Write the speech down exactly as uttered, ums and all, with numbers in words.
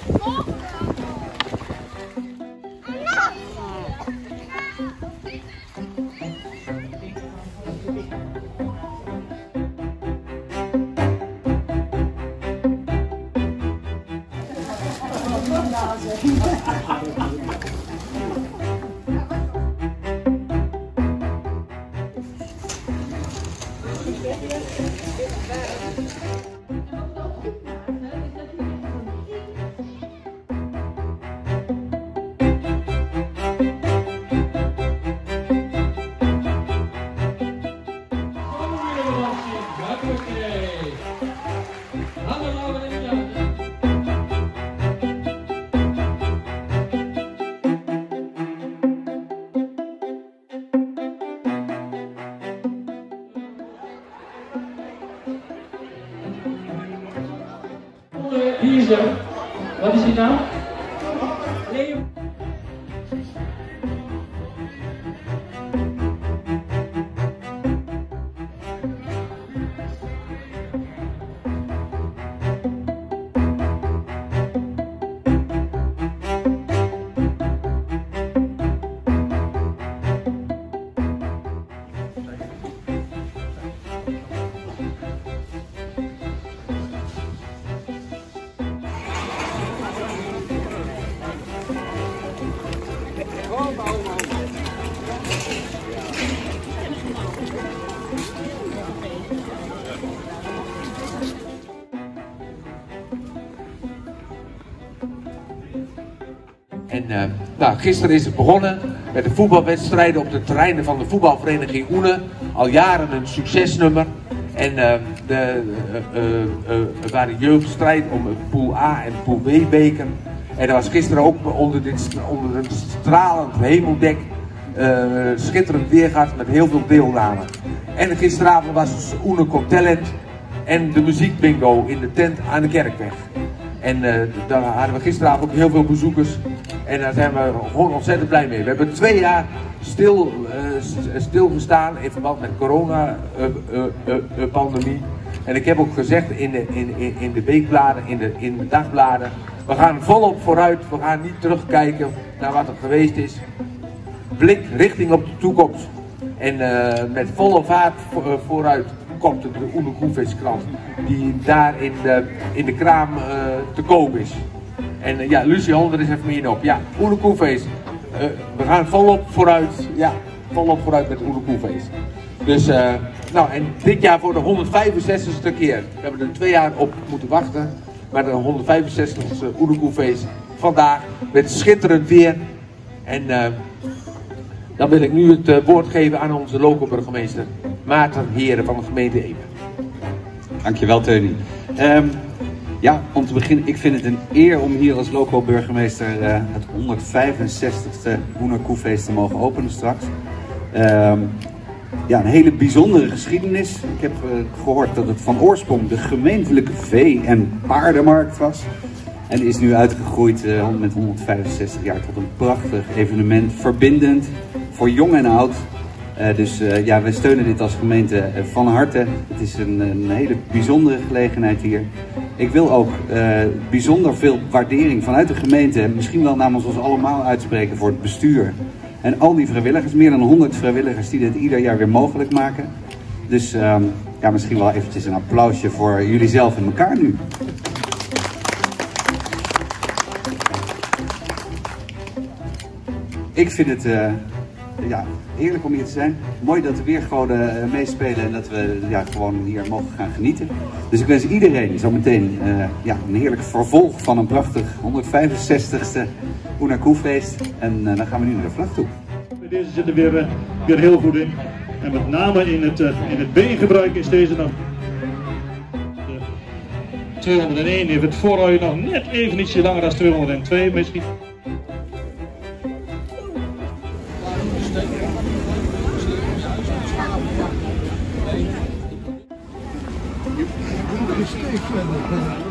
Wie is er? Wat is hij nou? Leo. En uh, nou, gisteren is het begonnen met de voetbalwedstrijden op de terreinen van de voetbalvereniging Oene. Al jaren een succesnummer. En uh, de, uh, uh, uh, het waren jeugdstrijd om een pool A en pool B beker. En dat was gisteren ook onder, dit, onder een stralend hemeldek. Uh, schitterend weer gehad met heel veel deelname. En gisteravond was dus Oene Got Talent en de muziekbingo in de tent aan de Kerkweg. En uh, daar hadden we gisteravond ook heel veel bezoekers. En daar zijn we gewoon ontzettend blij mee. We hebben twee jaar stil, uh, stilgestaan in verband met corona-pandemie. Uh, uh, uh, en ik heb ook gezegd in de, in, in, in de weekbladen, in de, in de dagbladen. We gaan volop vooruit. We gaan niet terugkijken naar wat er geweest is. Blik richting op de toekomst. En uh, met volle vaart vo vooruit komt de Oene Koefeestkrant. Die daar in de, in de kraam uh, te koop is. En uh, ja, Lucie Honder is even meer op. Ja, Oene Koefeest. Uh, we gaan volop vooruit. Ja, volop vooruit met Oene Koefeest. Dus, uh, nou, en dit jaar voor de honderdvijfenzestigste keer. We hebben er twee jaar op moeten wachten. Maar de honderdvijfenzestigste Oene Koefeest vandaag met schitterend weer. En uh, dan wil ik nu het uh, woord geven aan onze lokale burgemeester Maarten Heren van de gemeente Epe. Dankjewel, Teunie. Um, ja, om te beginnen, ik vind het een eer om hier als lokaal burgemeester uh, het honderdvijfenzestigste Oene Koefeest te mogen openen straks. Um, ja, een hele bijzondere geschiedenis. Ik heb uh, gehoord dat het van oorsprong de gemeentelijke vee- en paardenmarkt was. En is nu uitgegroeid uh, met honderdvijfenzestig jaar tot een prachtig evenement, verbindend voor jong en oud. Uh, dus uh, ja, wij steunen dit als gemeente uh, van harte. Het is een, een hele bijzondere gelegenheid hier. Ik wil ook uh, bijzonder veel waardering vanuit de gemeente, misschien wel namens ons allemaal uitspreken voor het bestuur. En al die vrijwilligers, meer dan honderd vrijwilligers die dit ieder jaar weer mogelijk maken. Dus uh, ja, misschien wel eventjes een applausje voor jullie zelf en elkaar nu. Ik vind het uh, ja, heerlijk om hier te zijn. Mooi dat de weergoden uh, meespelen en dat we ja, gewoon hier mogen gaan genieten. Dus ik wens iedereen zometeen uh, ja, een heerlijk vervolg van een prachtig honderdvijfenzestigste Oene Koefeest. En uh, dan gaan we nu naar de vlag toe. Deze zit er weer, uh, weer heel goed in. En met name in het, uh, in het beengebruik is deze nog. De tweehonderdéén heeft het vooruit nog net even ietsje langer dan tweehonderdtwee misschien. Steek verder.